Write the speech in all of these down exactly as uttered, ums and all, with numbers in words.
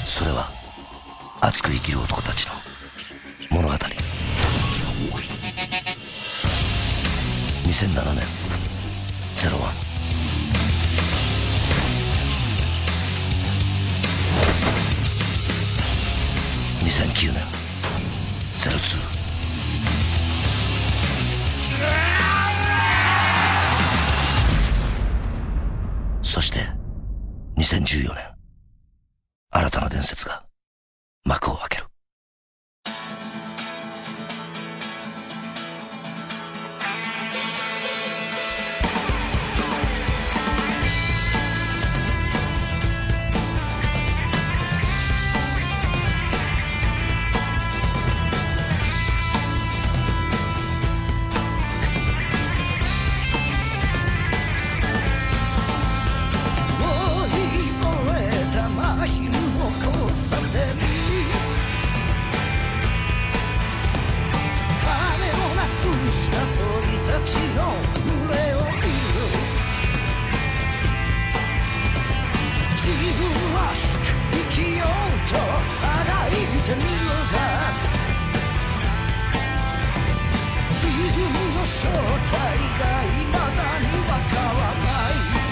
それは熱く生きる男たちの物語。にせんななねんゼロワン。にせんきゅうねんゼロツー。そしてにせんじゅうよねん、新たな伝説が幕を開ける。 正体が未だにわからない。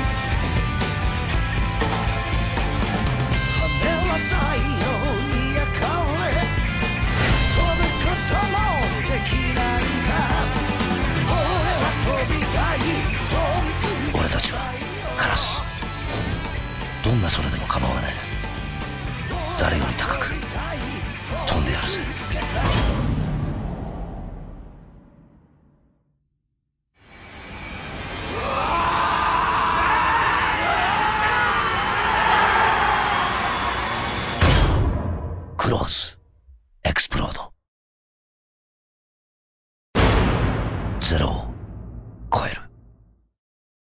羽は太陽に焼かれ飛ぶこともできないか。俺は飛びたい。 俺たちはカラス。どんな空でも構わない。誰より高く飛んでやるぜ。クローズエクスプロード。ゼロを超える。